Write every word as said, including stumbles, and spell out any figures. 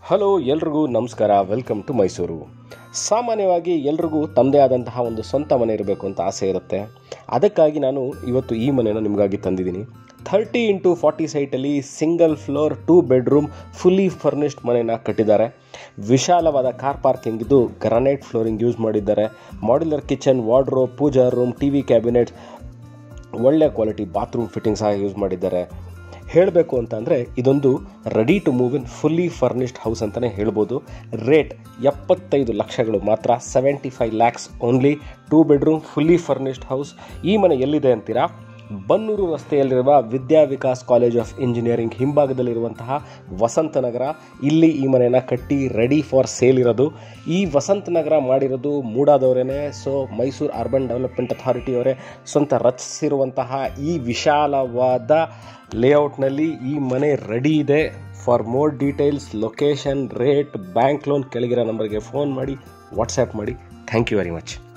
Hello, ಎಲ್ರಿಗೂ ನಮಸ್ಕಾರ. Welcome to Mysuru. ಸಾಮಾನ್ಯವಾಗಿ ಎಲ್ರಿಗೂ ತಮ್ಮದೇ ಆದಂತಹ ಒಂದು ಸ್ವಂತ ಮನೆ ಇರಬೇಕು ಅಂತ ಆಸೆ ಇರುತ್ತೆ. ಅದಕ್ಕಾಗಿ ನಾನು ಇವತ್ತು ಈ ಮನೆಯನ್ನು ನಿಮಗಾಗಿ ತಂದಿದ್ದೀನಿ. ಥರ್ಟಿ ಇಂಟು ಫಾರ್ಟಿ ಸೈಟಲ್ಲಿ single floor two bedroom fully furnished ಮನೆಯನ್ನು ಕಟ್ಟಿದ್ದಾರೆ. ವಿಶಾಲವಾದ ಕಾರ್ ಪಾರ್ಕಿಂಗ್ ಇದು, ಗ್ರಾನೈಟ್ ಫ್ಲೋರಿಂಗ್ ಯೂಸ್ ಮಾಡಿದ್ದಾರೆ. Modular kitchen, wardrobe, pooja room, T V cabinet, ಒಳ್ಳೆ ಕ್ವಾಲಿಟಿ ಬಾತ್ರೂಮ್ ಫಿಟ್ಟಿಂಗ್ ಸಹ ಯೂಸ್ ಮಾಡಿದ್ದಾರೆ. ಹೇಳಬೇಕು ಅಂತಂದರೆ ಇದೊಂದು ready to move in fully furnished house ಅಂತಲೇ ಹೇಳ್ಬೋದು. ರೇಟ್ ಎಪ್ಪತ್ತೈದು ಲಕ್ಷಗಳು ಮಾತ್ರ, seventy five lakhs only. Two bedroom fully furnished house. ಈ ಮನೆ ಎಲ್ಲಿದೆ ಅಂತೀರಾ? ಬನ್ನೂರು ರಸ್ತೆಯಲ್ಲಿರುವ ವಿದ್ಯಾ ವಿಕಾಸ್ ಕಾಲೇಜ್ ಆಫ್ ಇಂಜಿನಿಯರಿಂಗ್ ಹಿಂಭಾಗದಲ್ಲಿರುವಂತಹ ವಸಂತ ನಗರ. ಇಲ್ಲಿ ಈ ಮನೆಯನ್ನು ಕಟ್ಟಿ ರೆಡಿ ಫಾರ್ ಸೇಲ್ ಇರೋದು. ಈ ವಸಂತ ನಗರ ಮಾಡಿರೋದು ಮೂಡಾದವರೇ. ಸೊ ಮೈಸೂರು ಅರ್ಬನ್ ಡೆವಲಪ್ಮೆಂಟ್ ಅಥಾರಿಟಿಯವರೇ ಸ್ವಂತ ರಚಿಸಿರುವಂತಹ ಈ ವಿಶಾಲವಾದ ಲೇಔಟ್ನಲ್ಲಿ ಈ ಮನೆ ರೆಡಿ ಇದೆ. For more details, location, rate, bank loan ಕೆಳಗಿರೋ ನಂಬರ್ಗೆ ಫೋನ್ ಮಾಡಿ, ವಾಟ್ಸ್ಆ್ಯಪ್ ಮಾಡಿ. Thank you very much.